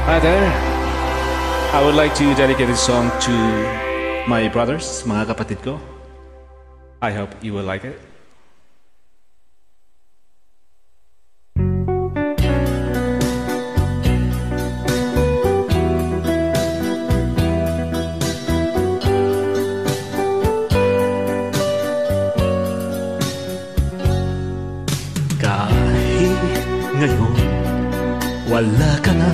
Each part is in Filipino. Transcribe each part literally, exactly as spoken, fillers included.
Hi there. I would like to dedicate this song to my brothers, mga kapatid ko. I hope you will like it. Kahit ngayon wala ka na,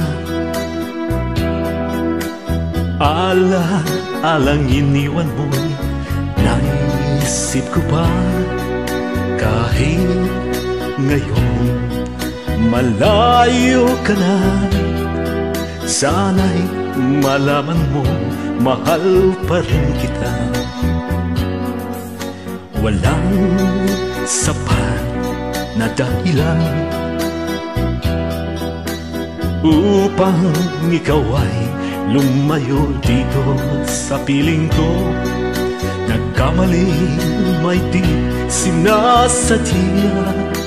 alang-alang iniwan mo'y naisip ko pa. Kahit ngayon malayo ka na, sana'y malaman mo mahal pa rin kita. Walang sapat na dahilan upang ikaw ay lumayo dito sa piling ko. Nagkamali may di sinasadya,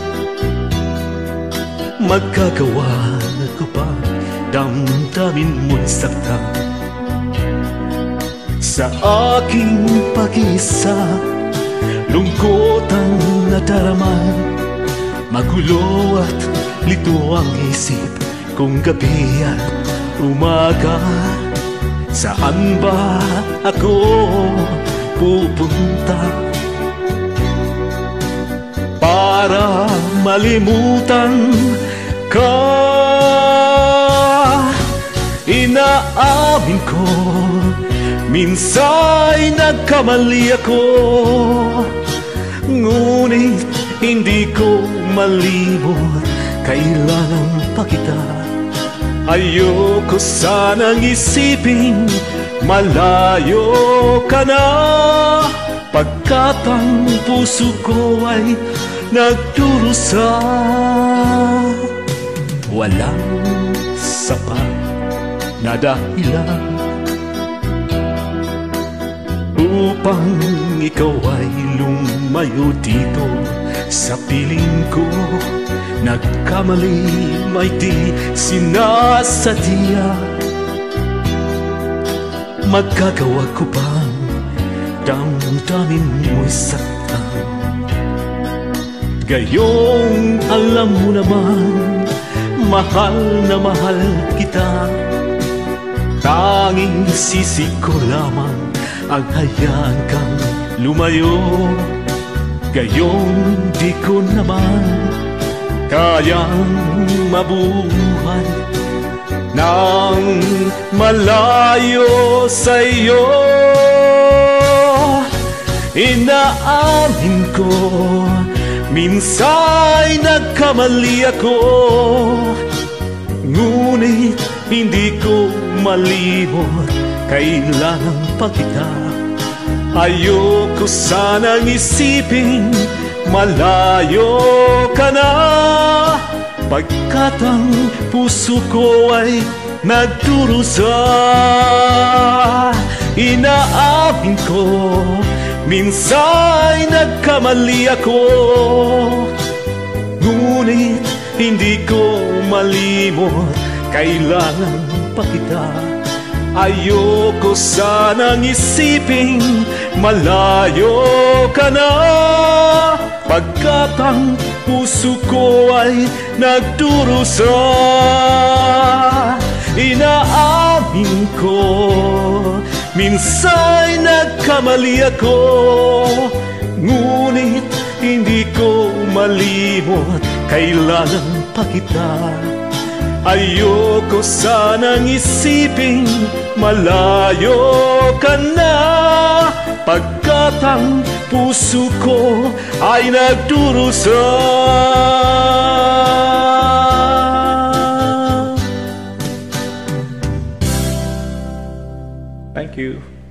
magkagawa ko pa damdamin mo'y sakta. Sa aking pag-isa lungkot ang nadarama, magulo at lito ang isip kung gabi at umaga. Saan ba ako pupunta para malimutan ka? Inaamin ko, minsa'y nagkamali ako, ngunit hindi ko malimot, kailangan pa kita. Ayoko sanang isipin malayo ka na, pagkat ang puso ko ay nagdurusa. Walang sapat na dahilan upang ikaw ay lumayo dito sa piling ko. Nagkamali may di sinasadya, magkagawa ko bang damdamin mo'y saktan? Gayong alam mo naman, mahal na mahal kita. Tanging sisi ko lamang ang hayaan kang lumayo. Gayong di ko naman kayang mabuhay nang malayo sa iyo. Inaamin ko, minsa'y nagkamali ako, ngunit hindi ko malimot, kailangan pa kita. Ayoko sanang isipin malayo ka na, pagkat ang puso ko ay nagdurusa. Inaamin ko, minsa'y nagkamali ako, ngunit hindi ko malimot, kailangan pa kita. Ayoko sanang isipin malayo ka na, pagkat ang puso ko ay nagdurusa. Inaamin ko, minsa'y nagkamali ako, ngunit hindi ko malimot, kailangan pa kita. Ayoko sanang isipin malayo ka na, pagkat ang puso ko ay nagdurusa. Thank you.